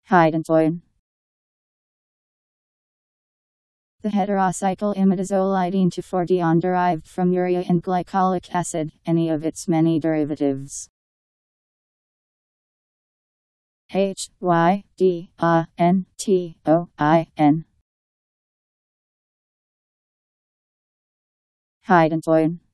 Hydantoin. The heterocycle imidazolidine 2,4-dione derived from urea and glycolic acid, any of its many derivatives. Hydantoin. Hydantoin.